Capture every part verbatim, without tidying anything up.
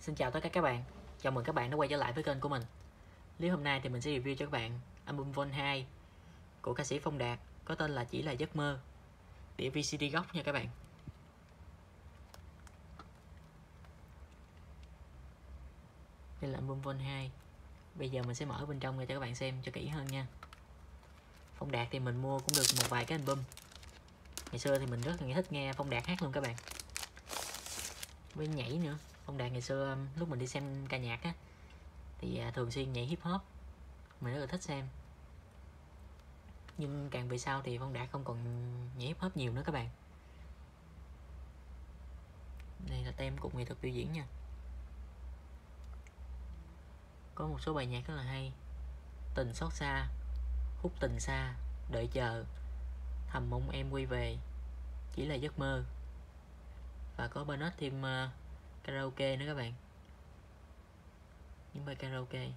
Xin chào tất cả các bạn, chào mừng các bạn đã quay trở lại với kênh của mình. Clip hôm nay thì mình sẽ review cho các bạn album Vol hai của ca sĩ Phong Đạt có tên là Chỉ Là Giấc Mơ, đĩa vê xê đê gốc nha các bạn. Đây là album Vol hai. Bây giờ mình sẽ mở bên trong ra cho các bạn xem cho kỹ hơn nha. Phong Đạt thì mình mua cũng được một vài cái album. Ngày xưa thì mình rất là thích nghe Phong Đạt hát luôn các bạn. Với nhảy nữa. Phong Đạt ngày xưa lúc mình đi xem ca nhạc á thì thường xuyên nhảy hip hop, mình rất là thích xem. Nhưng càng về sau thì Phong Đạt không còn nhảy hip hop nhiều nữa các bạn. Đây là tem cục nghệ thuật biểu diễn nha. Có một số bài nhạc rất là hay: Tình xót xa, Hút tình xa, Đợi chờ, Thầm mong em quay về, Chỉ là giấc mơ. Và có bonus thêm uh, karaoke nữa các bạn. Những bài karaoke.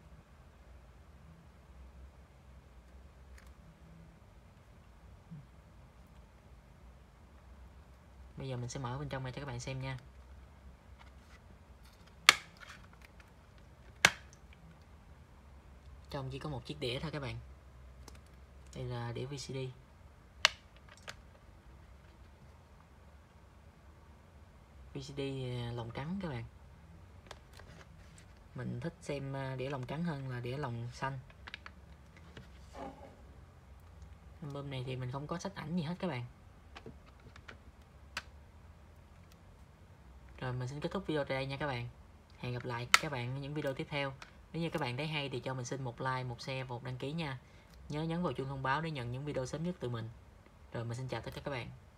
Bây giờ mình sẽ mở bên trong này cho các bạn xem nha. Trong chỉ có một chiếc đĩa thôi các bạn. Đây là đĩa vê xê đê. vê xê đê lồng trắng các bạn. Mình thích xem đĩa lồng trắng hơn là đĩa lồng xanh. Album này thì mình không có sách ảnh gì hết các bạn. Rồi mình xin kết thúc video tại đây nha các bạn. Hẹn gặp lại các bạn ở những video tiếp theo. Nếu như các bạn thấy hay thì cho mình xin một like, một share và một đăng ký nha. Nhớ nhấn vào chuông thông báo để nhận những video sớm nhất từ mình. Rồi mình xin chào tất cả các bạn.